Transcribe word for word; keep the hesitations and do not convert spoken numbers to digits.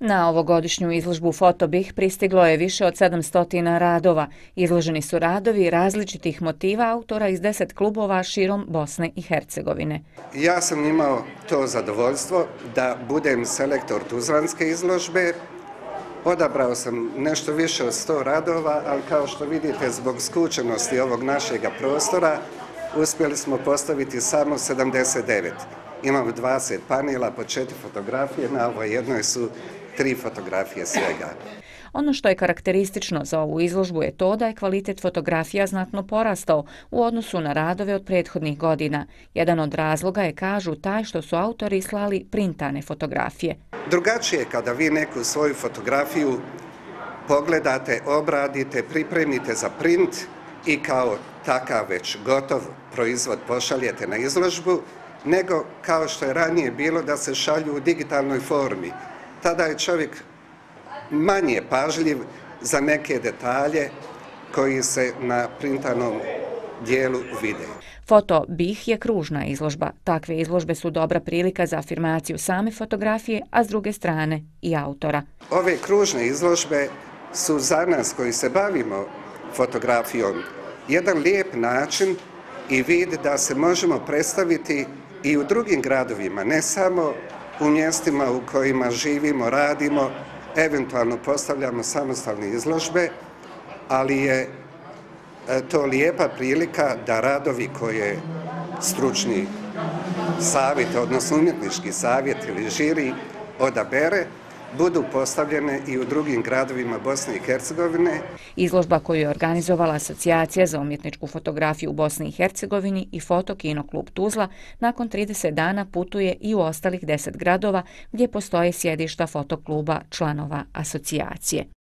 Na ovogodišnju izložbu Fotobih pristiglo je više od sedamsto radova. Izloženi su radovi različitih motiva autora iz deset klubova širom Bosne i Hercegovine. Ja sam imao to zadovoljstvo da budem selektor tuzlanske izložbe. Odabrao sam nešto više od sto radova, ali kao što vidite, zbog skučenosti ovog našeg prostora uspjeli smo postaviti samo sedamdeset devet. Imamo dvadeset panela po četiri fotografije, na ovoj jednoj su tri fotografije svega. Ono što je karakteristično za ovu izložbu je to da je kvalitet fotografija znatno porastao u odnosu na radove od prethodnih godina. Jedan od razloga je, kažu, taj što su autori slali printane fotografije. Drugačije je kada vi neku svoju fotografiju pogledate, obradite, pripremite za print i kao takav već gotov proizvod pošaljete na izložbu, nego kao što je ranije bilo da se šalju u digitalnoj formi. Tada je čovjek manje pažljiv za neke detalje koji se na printanom dijelu vide. Fotobih je kružna izložba. Takve izložbe su dobra prilika za afirmaciju same fotografije, a s druge strane i autora. Ove kružne izložbe su za nas koji se bavimo fotografijom jedan lijep način i vid da se možemo predstaviti i u drugim gradovima, ne samo u mjestima u kojima živimo, radimo, eventualno postavljamo samostalne izložbe, ali je to lijepa prilika da radovi koje stručni savjet, odnosno umjetnički savjet ili žiri odabere, budu postavljene i u drugim gradovima Bosne i Hercegovine. Izložba koju je organizovala Asocijacija za umjetničku fotografiju u Bosni i Hercegovini i Fotokino klub Tuzla nakon trideset dana putuje i u ostalih deset gradova gdje postoje sjedišta fotokluba članova asocijacije.